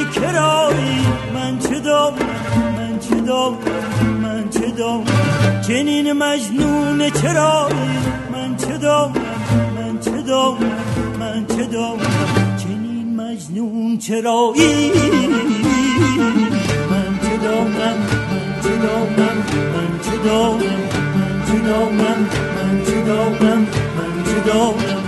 کرایی من چه دارم من چه دارم من چه دارم جنین مجنون چرایی من چه دارم من چه دارم من چه دارم جنین مجنون چرایی من چه دارم من چه دارم من چه دارم من چه دارم من چه دارم من چه دارم